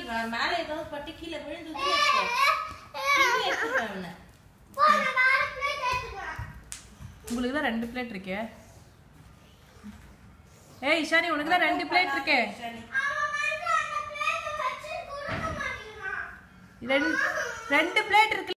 நான் மேல ஏதாவது பட்டு கீழ விழுந்து வச்சுக்கோ. இங்க எடுத்துறேன். உங்களுக்கு தான் 2 பிளேட் இருக்கே. ஏய் இஷானி உனக்கு தான் 2 பிளேட் இருக்கே. 2 பிளேட் இருக்கு.